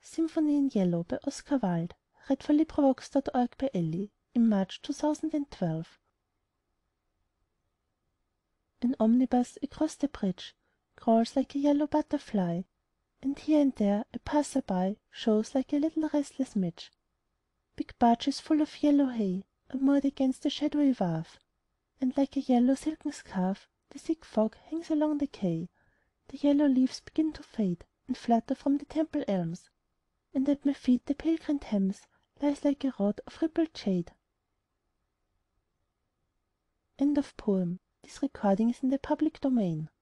Symphony in Yellow by Oscar Wilde. March 2012. An omnibus across the bridge crawls like a yellow butterfly, and here and there a passer by shows like a little restless midge. Big barges full of yellow hay are moored against the shadowy wharf, and like a yellow silken scarf the thick fog hangs along the quay. The yellow leaves begin to fade and flutter from the Temple elms, and at my feet the pale green Thames lies like a rod of rippled jade. End of poem. This recording is in the public domain.